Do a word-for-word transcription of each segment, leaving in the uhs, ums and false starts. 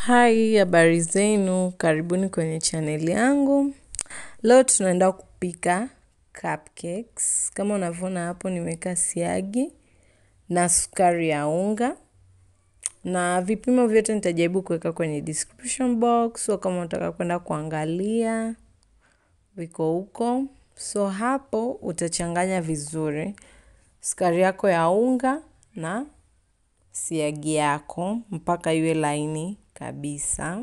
Hai, habari zenu, karibuni kwenye channel yangu. Leo tunaenda kupika cupcakes. Kama unavyoona hapo nimeweka siagi na sukari ya unga. Na vipimo vyote nitajaribu kuweka kwenye description box. So kama unataka kwenda kuangalia, viko huko. So hapo utachanganya vizuri sukari yako ya unga na siagi yako mpaka iwe laini kabisa.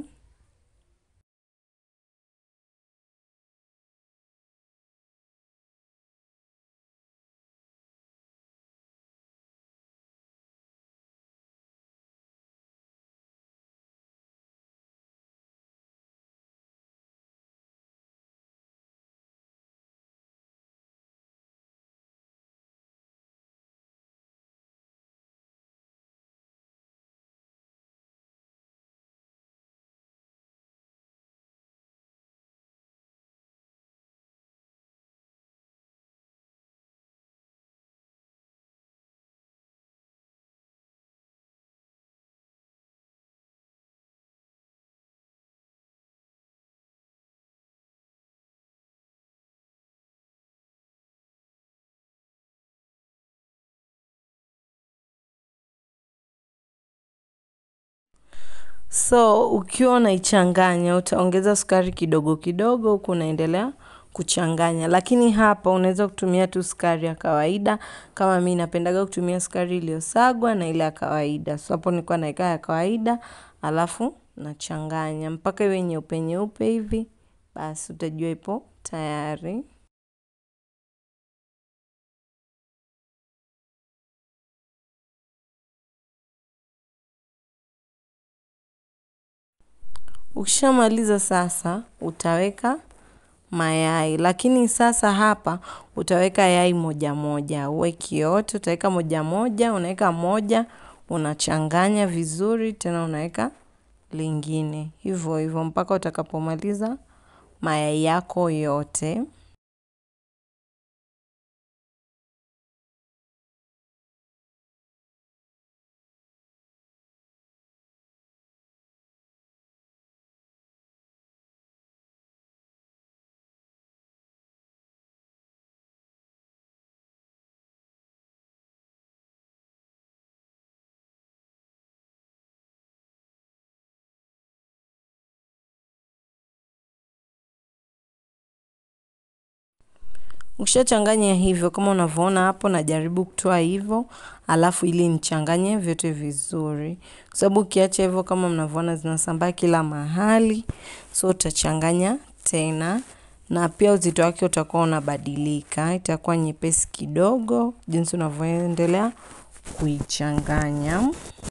So ukiwa unaichanganya utaongeza sukari kidogo kidogo huku unaendelea kuchanganya, lakini hapa unaweza kutumia tu sukari ya kawaida. Kama mimi napendaga kutumia sukari iliyosagwa na ile ya kawaida. So hapo nilikuwa naika ya kawaida alafu nachanganya mpaka iwe nyeupe nyeupe hivi, basi utajua ipo tayari. Ukishamaliza sasa utaweka mayai, lakini sasa hapa utaweka yai moja moja, uweki yote, utaweka moja moja, unaweka moja, unachanganya vizuri, tena unaweka lingine. Hivyo hivyo mpaka utakapomaliza mayai yako yote. Ukishachanganya hivyo kama unavyoona hapo, najaribu kutoa hivyo alafu ili nichanganye vyote vizuri, kwa sababu ukiacha hivyo kama mnavyoona zinasambaa kila mahali. So utachanganya tena, na pia uzito wake utakuwa unabadilika, itakuwa nyepesi kidogo jinsi unavyoendelea kuichanganya.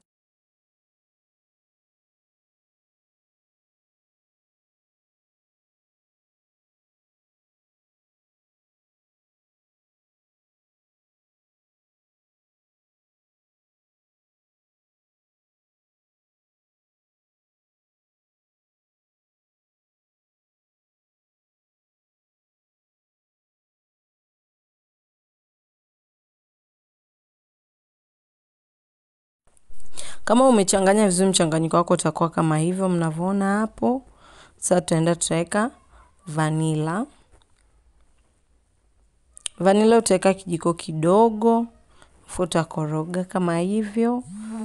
Kama umechanganya vizuri mchanganyiko wako utakuwa kama hivyo mnavyoona hapo. Sasa tutaenda tutaweka vanilla. Vanilla utaweka kijiko kidogo, futa koroga kama hivyo.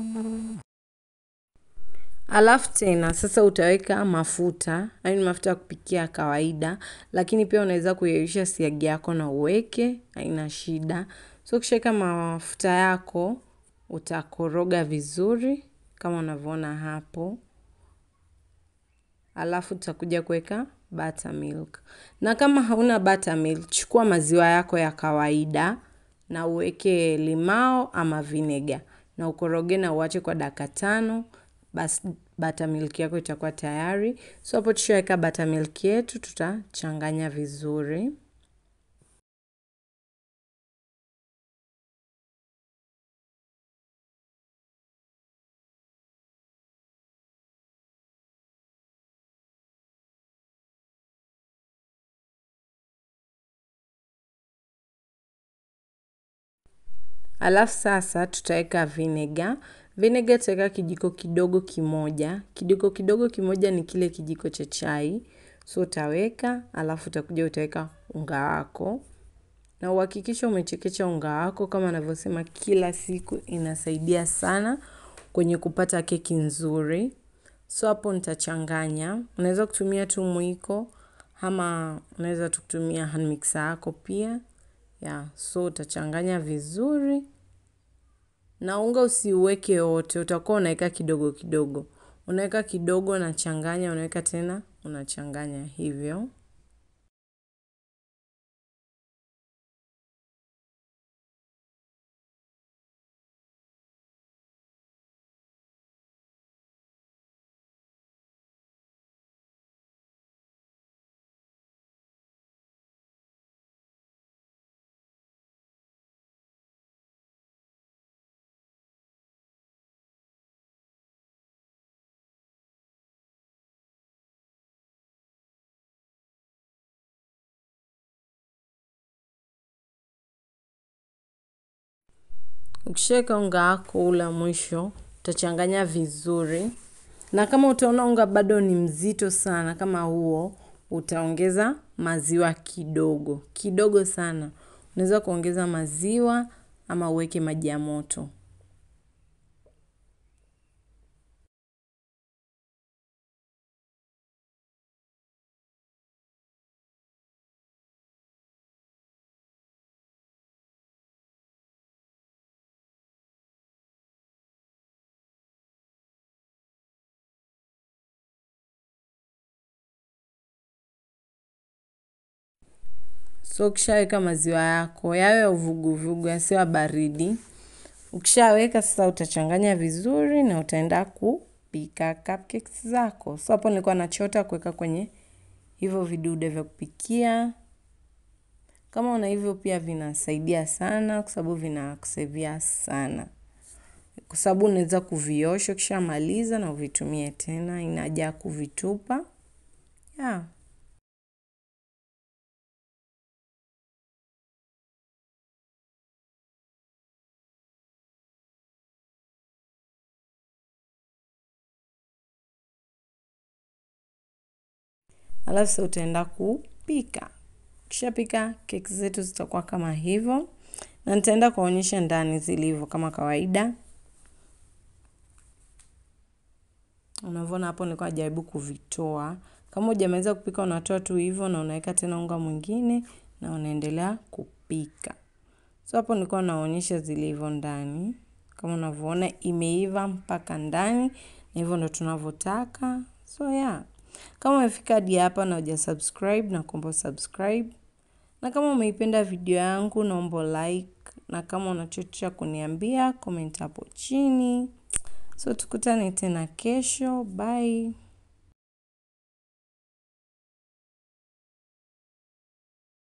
Alafu tena sasa utaweka mafuta, hayo ni mafuta ya kupikia kawaida, lakini pia unaweza kuyeyusha siagi yako na uweke, haina shida. So ukishaweka mafuta yako utakoroga vizuri kama unavyoona hapo. Alafu tutakuja kuweka buttermilk. Na kama hauna buttermilk, chukua maziwa yako ya kawaida na uweke limao ama vinegar na ukoroge na uache kwa dakika tano, basi buttermilk yako itakuwa tayari. So hapo tushaweka buttermilk yetu, tutachanganya vizuri. Alafu sasa tutaweka vinegar. Vinegar tutaweka kijiko kidogo kimoja. Kijiko kidogo kimoja ni kile kijiko cha chai. So utaweka, alafu utakuja utaweka unga wako. Na uhakikishe umechekecha unga wako kama ninavyosema kila siku, inasaidia sana kwenye kupata keki nzuri. So hapo nitachanganya. Unaweza kutumia tu mwiko ama unaweza kutumia hand mixer yako pia. Yeah, so utachanganya vizuri. Na unga usiweke wote, utakuwa unaweka kidogo kidogo. Unaweka kidogo, unachanganya, unaweka tena, unachanganya hivyo. Ukishaweka unga wako ule mwisho, utachanganya vizuri. Na kama utaona unga bado ni mzito sana kama huo, utaongeza maziwa kidogo. Kidogo sana. Unaweza kuongeza maziwa ama uweke maji ya moto. So ukishaweka maziwa yako, yawe uvuguvugu, yasiwe baridi. Ukishaweka sasa utachanganya vizuri na utaenda kupika cupcakes zako. So hapo nilikuwa nachota kuweka kwenye hivyo vidude vya kupikia. Kama una hivyo pia vinasaidia sana kwa sababu vinakusevia sana. Kwa sababu unaweza kuviosha ukishamaliza na uvitumie tena, haina haja ya kuvitupa. Yeah. Alafu sasa utaenda kupika. Ukishapika keki zetu zitakuwa kama hivyo. Na nitaenda kuonyesha ndani zilivyo kama kawaida. Unavyoona hapo nilikuwa najaribu kuvitoa. Kama hujamaliza kupika unatoa tu hivyo na unaweka tena unga mwingine na unaendelea kupika. So hapo nilikuwa naonyesha zilivyo ndani. Kama unavyoona imeiva mpaka ndani na hivyo ndo tunavyotaka. So yeah. Kama umefika hadi hapa na hujasubscribe nakuomba subscribe. Na kama umeipenda video yangu naomba like, na kama una chochote cha kuniambia comment hapo chini. So tukutane tena kesho. Bye.